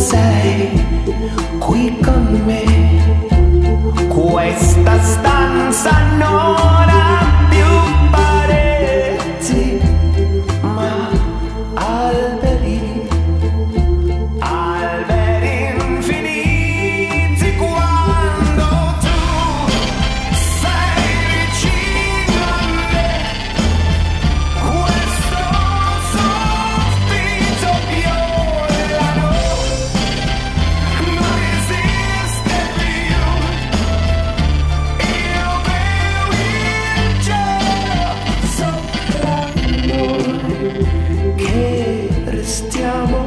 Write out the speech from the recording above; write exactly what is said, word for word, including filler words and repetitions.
sei qui con me. Questa stanza non ha più pareti, ma alberi, alberi infiniti. Quando tu sei vicino a me, questo soffitto violano non esiste più. Io bevo il cielo sopra noi che restiamo